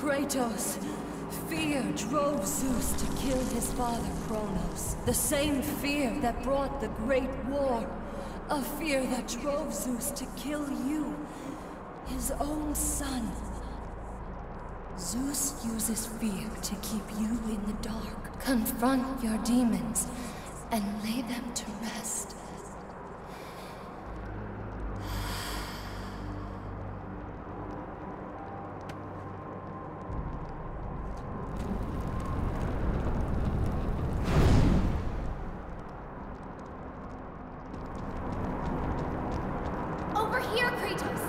Kratos. Fear drove Zeus to kill his father Kronos. The same fear that brought the Great War. A fear that drove Zeus to kill you, his own son. Zeus uses fear to keep you in the dark. Confront your demons and lay them to rest. Over here, Kratos!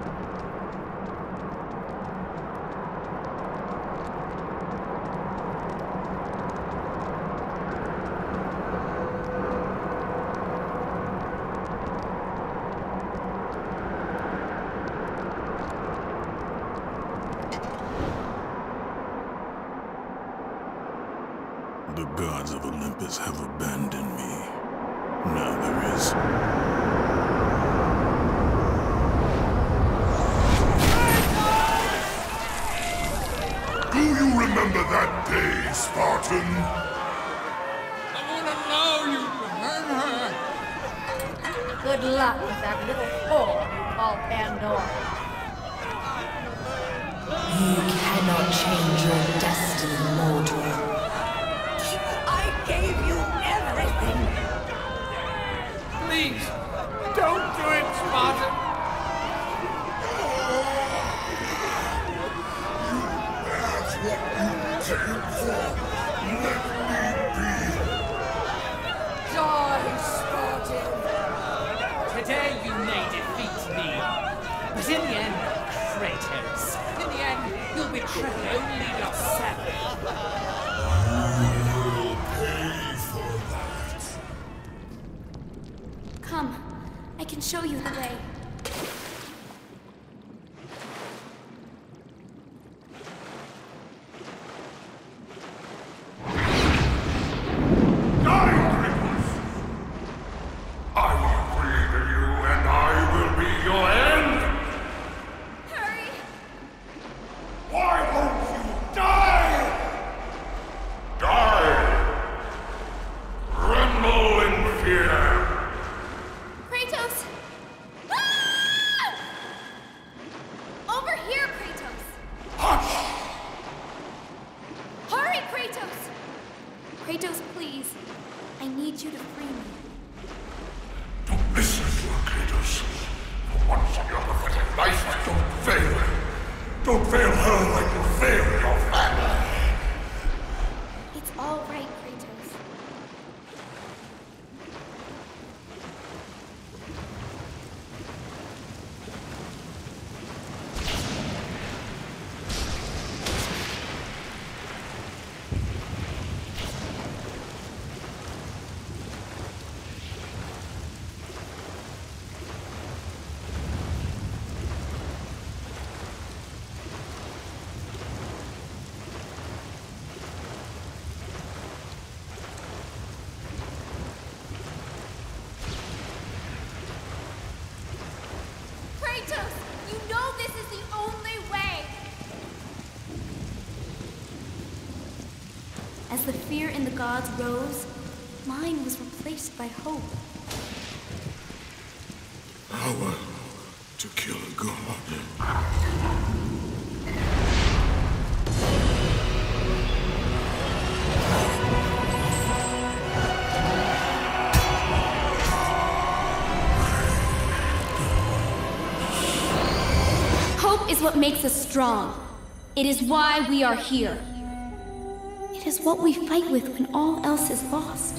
The gods of Olympus have abandoned me. Now there is... Do you remember that day, Spartan? I wouldn't allow you to hurt her. Good luck with that little whore you call Pandora. You cannot change your destiny, mortal. I gave you everything. Please, don't do it, Spartan. That's what you came for. Let me be. Die, Spartan. Today you may defeat me, but in the end, Kratos, in the end, you'll betray only yourself. You will pay for that. Come, I can show you the way. Kratos, please. I need you to free me. Don't listen to her, Kratos. For once in your pathetic life, don't fail. Don't fail her like you failed your family. It's all right, Kratos. Kratos, you know this is the only way! As the fear in the gods rose, mine was replaced by hope. Power to kill a god. Hope is what makes us strong. It is why we are here. It is what we fight with when all else is lost.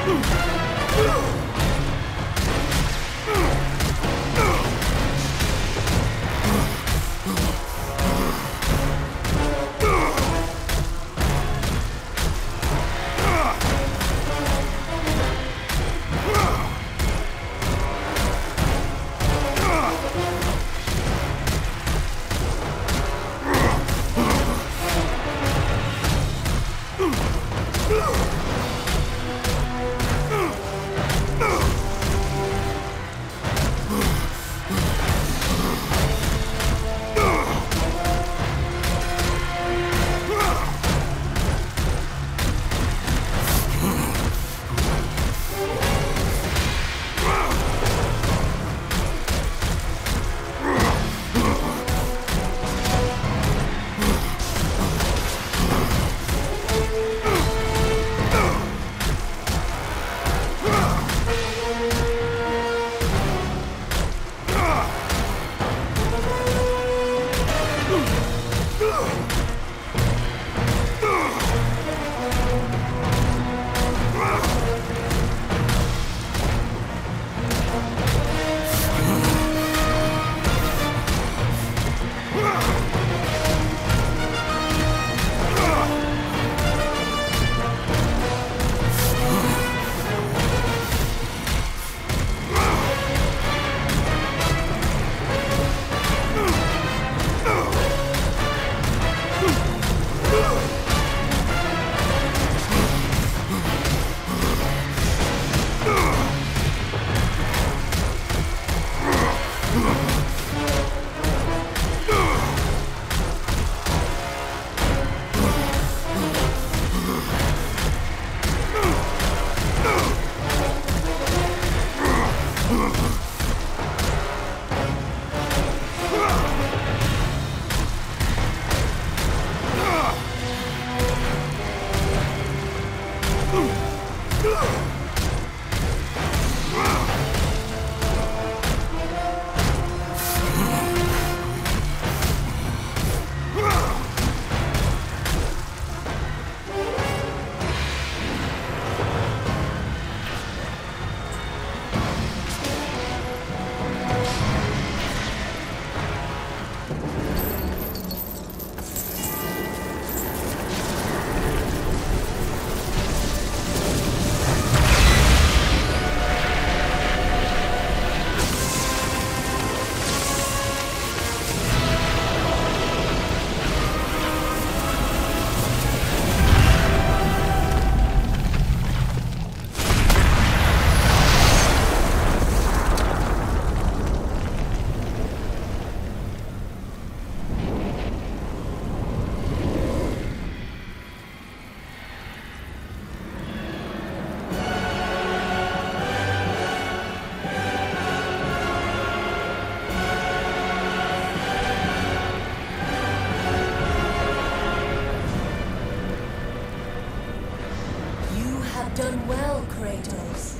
Done well, Kratos.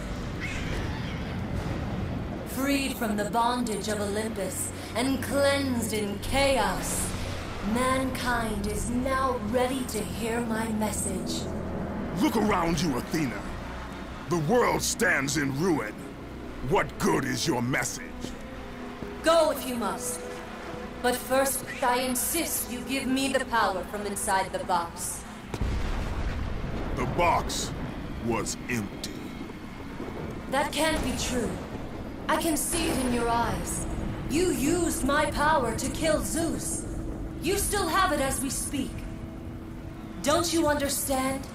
Freed from the bondage of Olympus and cleansed in chaos, mankind is now ready to hear my message. Look around you, Athena. The world stands in ruin. What good is your message? Go if you must. But first, I insist you give me the power from inside the box. The box was empty. That can't be true. I can see it in your eyes. You used my power to kill Zeus. You still have it as we speak. Don't you understand?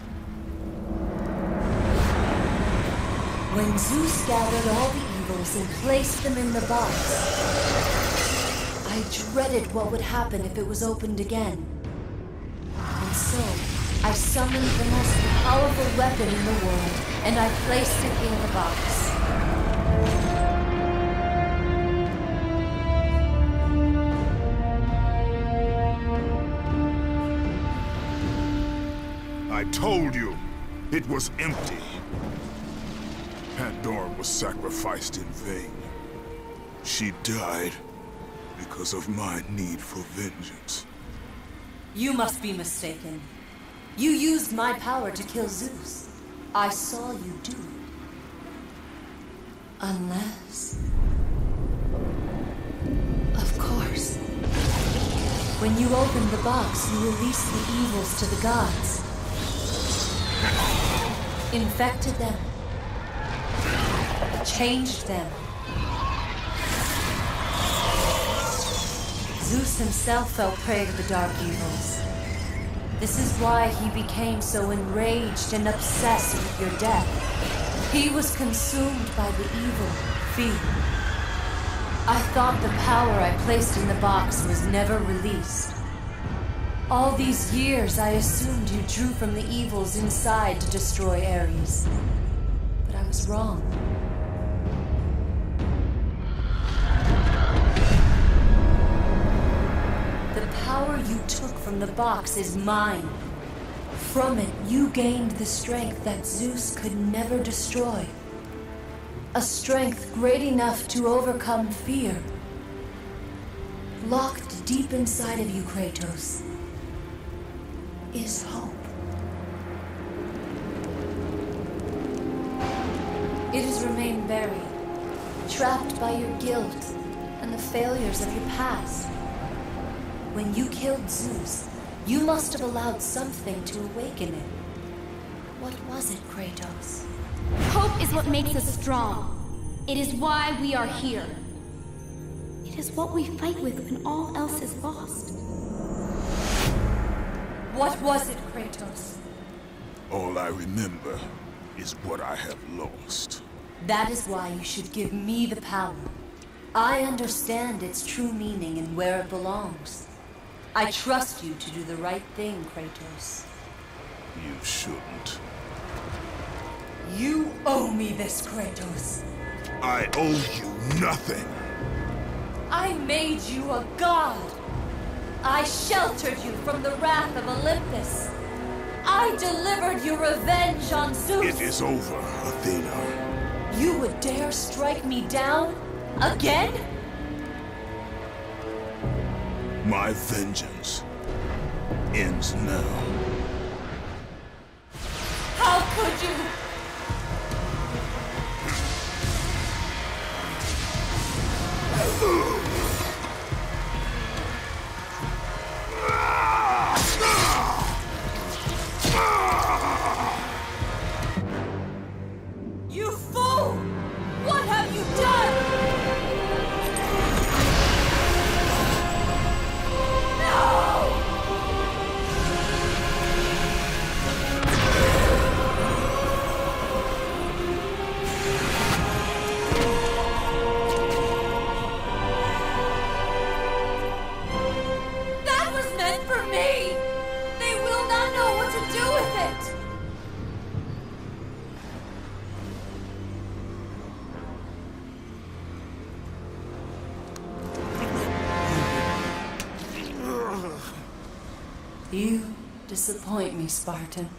When Zeus gathered all the evils and placed them in the box, I dreaded what would happen if it was opened again. And so, I summoned the most powerful weapon in the world, and I placed it in the box. I told you, it was empty. Pandora was sacrificed in vain. She died because of my need for vengeance. You must be mistaken. You used my power to kill Zeus. I saw you do it. Unless... Of course. When you opened the box, you released the evils to the gods. Infected them. Changed them. Zeus himself fell prey to the dark evils. This is why he became so enraged and obsessed with your death. He was consumed by the evil, fear. I thought the power I placed in the box was never released. All these years, I assumed you drew from the evils inside to destroy Ares. But I was wrong. The power you took from the box is mine. From it, you gained the strength that Zeus could never destroy. A strength great enough to overcome fear. Locked deep inside of you, Kratos, is hope. It has remained buried, trapped by your guilt and the failures of your past. When you killed Zeus, you must have allowed something to awaken it. What was it, Kratos? Hope is what makes us strong. It is why we are here. It is what we fight with when all else is lost. What was it, Kratos? All I remember is what I have lost. That is why you should give me the power. I understand its true meaning and where it belongs. I trust you to do the right thing, Kratos. You shouldn't. You owe me this, Kratos. I owe you nothing. I made you a god. I sheltered you from the wrath of Olympus. I delivered you revenge on Zeus. It is over, Athena. You would dare strike me down? Again? My vengeance ends now. How could you? You fool! What have you done? That was meant for me! They will not know what to do with it! You disappoint me, Spartan.